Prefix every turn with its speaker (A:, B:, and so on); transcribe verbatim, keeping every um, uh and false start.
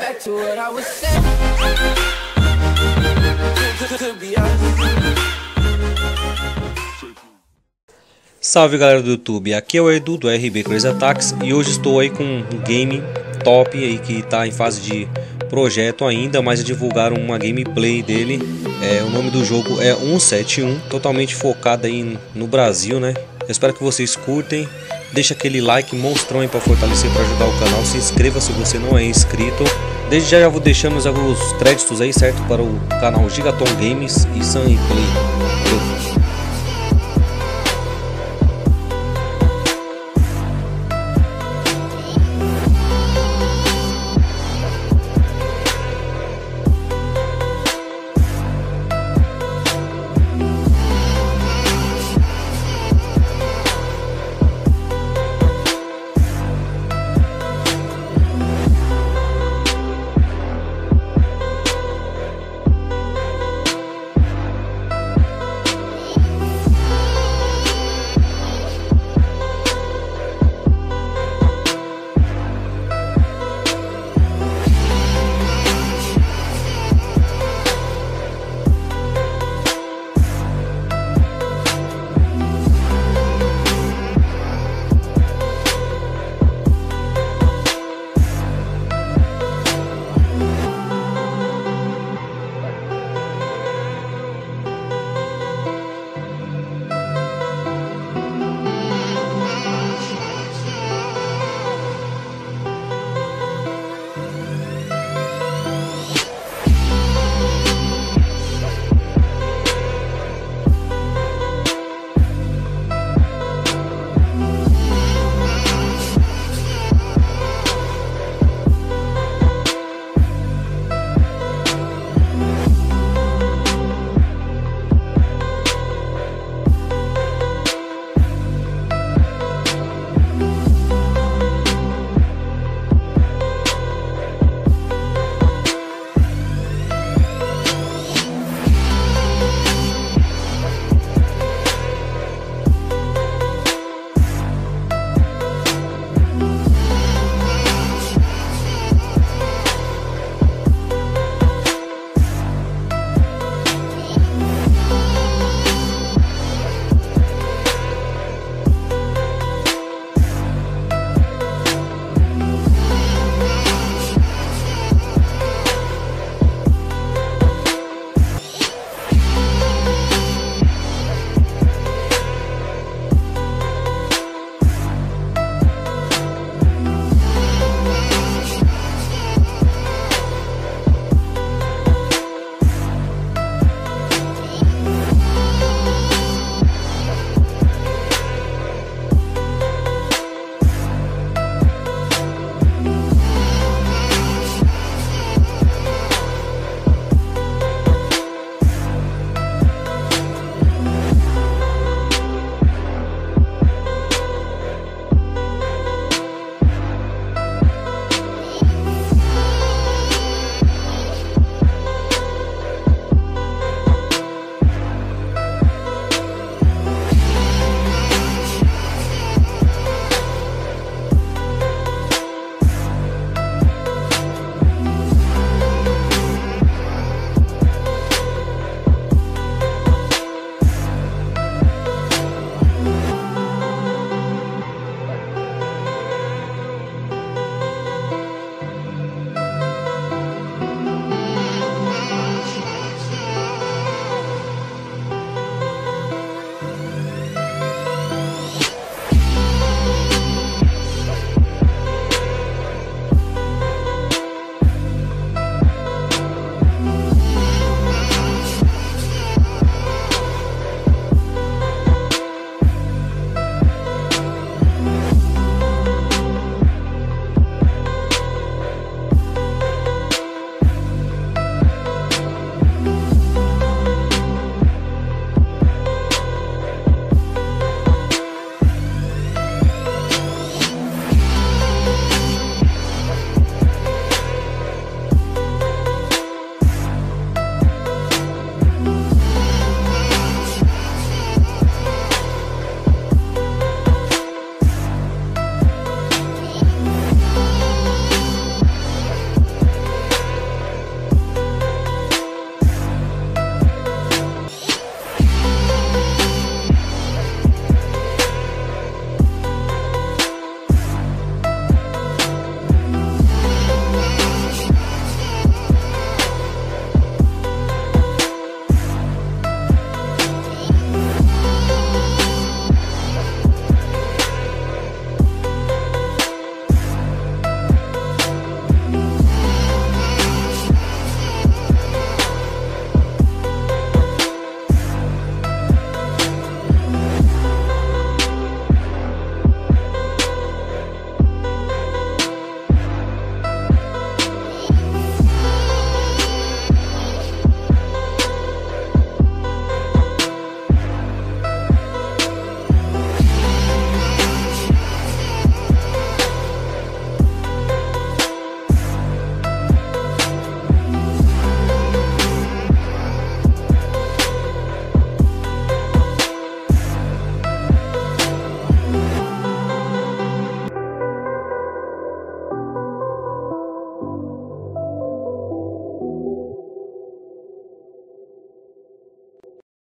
A: back to what I was saying. Could be us.
B: Salve galera do YouTube, aqui é o Edu do R B Crazy Attacks e hoje estou aí com um game top aí que está em fase de projeto ainda, mas divulgaram uma gameplay dele. É, o nome do jogo é cento e setenta e um, totalmente focado aí no Brasil, né? Eu espero que vocês curtem, deixa aquele like monstrão aí para fortalecer, para ajudar o canal, se inscreva se você não é inscrito. Desde já já vou deixando os créditos aí, certo, para o canal Gigaton Games e Sunny Play.